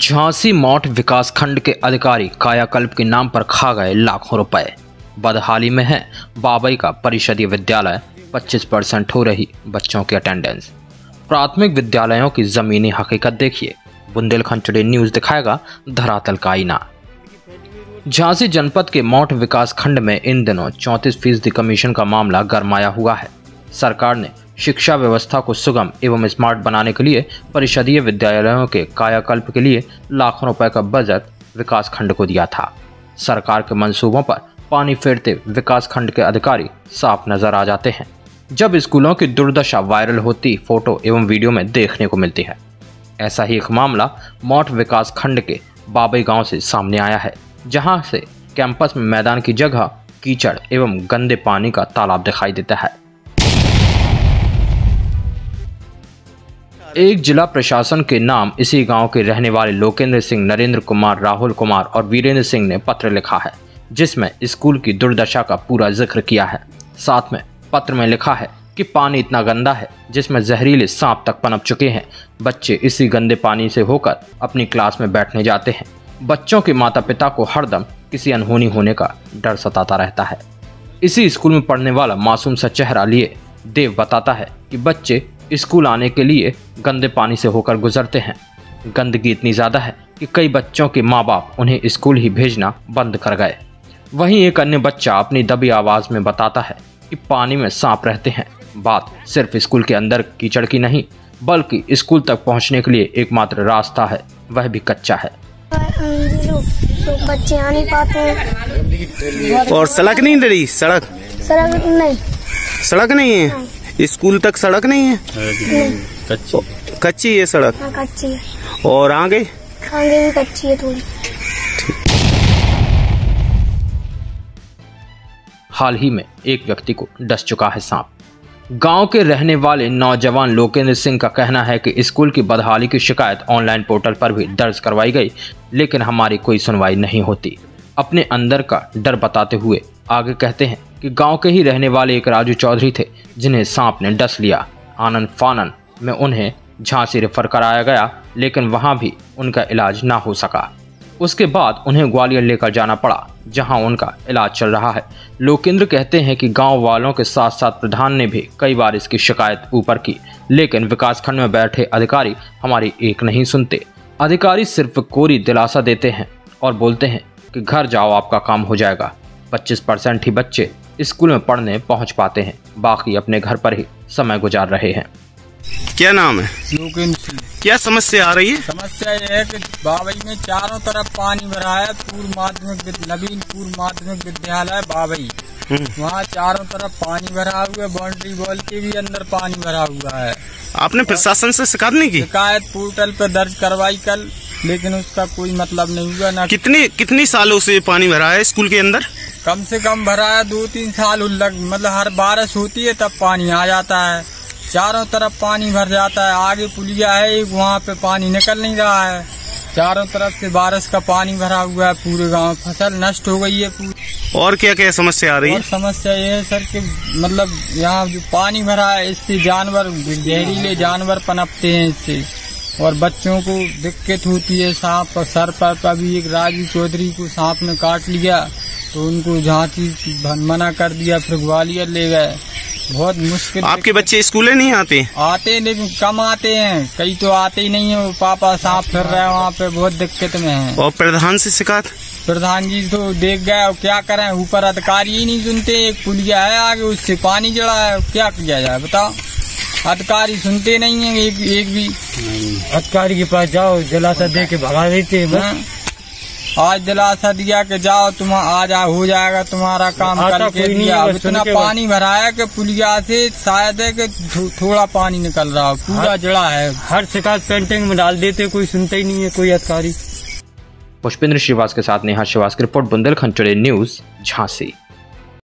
झांसी मौठ विकासखंड के अधिकारी कायाकल्प के नाम पर खा गए लाखों रुपए। बदहाली में है बाबई का परिषदीय विद्यालय, 25% हो रही बच्चों की अटेंडेंस। प्राथमिक विद्यालयों की जमीनी हकीकत देखिए, बुंदेलखंड टुडे न्यूज दिखाएगा धरातल का आईना। झांसी जनपद के मौठ विकासखंड में इन दिनों 34% कमीशन का मामला गरमाया हुआ है। सरकार ने शिक्षा व्यवस्था को सुगम एवं स्मार्ट बनाने के लिए परिषदीय विद्यालयों के कायाकल्प के लिए लाखों रुपए का बजट विकासखंड को दिया था। सरकार के मंसूबों पर पानी फेरते विकासखंड के अधिकारी साफ नजर आ जाते हैं जब स्कूलों की दुर्दशा वायरल होती फोटो एवं वीडियो में देखने को मिलती है। ऐसा ही एक मामला मौठ विकासखंड के बाबई गांव से सामने आया है, जहां से कैंपस में मैदान की जगह कीचड़ एवं गंदे पानी का तालाब दिखाई देता है। एक जिला प्रशासन के नाम इसी गांव के रहने वाले लोकेंद्र सिंह, नरेंद्र कुमार, राहुल कुमार और वीरेंद्र सिंह ने पत्र लिखा है, जिसमें स्कूल की दुर्दशा का पूरा जिक्र किया है। साथ में पत्र में लिखा है कि पानी इतना गंदा है जिसमें जहरीले सांप तक पनप चुके हैं। बच्चे इसी गंदे पानी से होकर अपनी क्लास में बैठने जाते हैं। बच्चों के माता पिता को हरदम किसी अनहोनी होने का डर सताता रहता है। इसी स्कूल में पढ़ने वाला मासूम सा चेहरा लिए देव बताता है कि बच्चे स्कूल आने के लिए गंदे पानी से होकर गुजरते हैं। गंदगी इतनी ज़्यादा है कि कई बच्चों के माँ बाप उन्हें स्कूल ही भेजना बंद कर गए। वहीं एक अन्य बच्चा अपनी दबी आवाज़ में बताता है कि पानी में सांप रहते हैं। बात सिर्फ स्कूल के अंदर कीचड़ की नहीं, बल्कि स्कूल तक पहुंचने के लिए एकमात्र रास्ता है, वह भी कच्चा है। तो बच्चे आ नहीं पाते हैं। और सड़क नहीं डरी, सड़क नहीं है। स्कूल तक सड़क नहीं है। कच्ची है सड़क। हाँ, कच्ची है। और आगे भी कच्ची है थोड़ी। हाल ही में एक व्यक्ति को डस चुका है सांप। गांव के रहने वाले नौजवान लोकेंद्र सिंह का कहना है कि स्कूल की बदहाली की शिकायत ऑनलाइन पोर्टल पर भी दर्ज करवाई गई, लेकिन हमारी कोई सुनवाई नहीं होती। अपने अंदर का डर बताते हुए आगे कहते हैं कि गांव के ही रहने वाले एक राजू चौधरी थे, जिन्हें सांप ने डस लिया। आनन फानन में उन्हें झांसी रेफर कराया गया, लेकिन वहां भी उनका इलाज ना हो सका। उसके बाद उन्हें ग्वालियर लेकर जाना पड़ा, जहां उनका इलाज चल रहा है। लोकेंद्र कहते हैं कि गांव वालों के साथ साथ प्रधान ने भी कई बार इसकी शिकायत ऊपर की, लेकिन विकासखंड में बैठे अधिकारी हमारी एक नहीं सुनते। अधिकारी सिर्फ कोरी दिलासा देते हैं और बोलते हैं कि घर जाओ, आपका काम हो जाएगा। 25% ही बच्चे स्कूल में पढ़ने पहुंच पाते हैं, बाकी अपने घर पर ही समय गुजार रहे हैं। क्या नाम है? क्या समस्या आ रही है? समस्या ये है कि बाबई में चारों तरफ पानी भरा है। नवीनपुर माध्यमिक विद्यालय बाबई, वहाँ चारों तरफ पानी भरा हुआ है। बाउंड्री वॉल के भी अंदर पानी भरा हुआ है। आपने प्रशासन से शिकायत नहीं की? शिकायत पोर्टल पर दर्ज करवाई कल, लेकिन उसका कोई मतलब नहीं हुआ। ना कितनी सालों से पानी भरा है स्कूल के अंदर? कम से कम भरा है 2-3 साल। मतलब हर बारिश होती है तब पानी आ जाता है। चारों तरफ पानी भर जाता है। आगे पुलिया है एक, वहाँ पे पानी निकल नहीं रहा है। चारों तरफ से बारिश का पानी भरा हुआ है। पूरे गांव फसल नष्ट हो गई है पूरी। और क्या क्या समस्या आ रही है? और समस्या ये है सर कि मतलब यहाँ जो पानी भरा है, इससे जानवर, जहरीले जानवर पनपते हैं इससे, और बच्चों को दिक्कत होती है। सांप सर पर अभी एक राजू चौधरी को सांप ने काट लिया, तो उनको झांसी मना कर दिया, फिर ग्वालियर ले गए। बहुत मुश्किल। आपके बच्चे स्कूल नहीं आते? आते लेकिन कम आते हैं, कई तो आते ही नहीं है। वो पापा सांप फिर रहे हैं वहाँ पे, बहुत दिक्कत में है। और प्रधान से शिकायत? प्रधान जी तो देख गए, और क्या करें, ऊपर अधिकारी ही नहीं सुनते। एक पुलिया है आगे, उससे पानी जड़ा है, क्या किया जाए बताओ। अधिकारी सुनते नहीं है एक भी। अधिकारी के पास जाओ, दिलासा दे के भगा देते हैं। आज दिलासा दिया कि जाओ तुम आज हो जाएगा तुम्हारा काम, कल के दिया। इतना पानी भरा है कि पुलिया से शायद है कि थोड़ा पानी निकल रहा है, पूरा जड़ा है। हर शिकायत पेंटिंग में डाल देते, कोई सुनता ही नहीं है कोई अधिकारी। पुष्पेंद्र श्रीवास के साथ नेहा श्रीवास की report, Bundelkhand today news, Jhansi.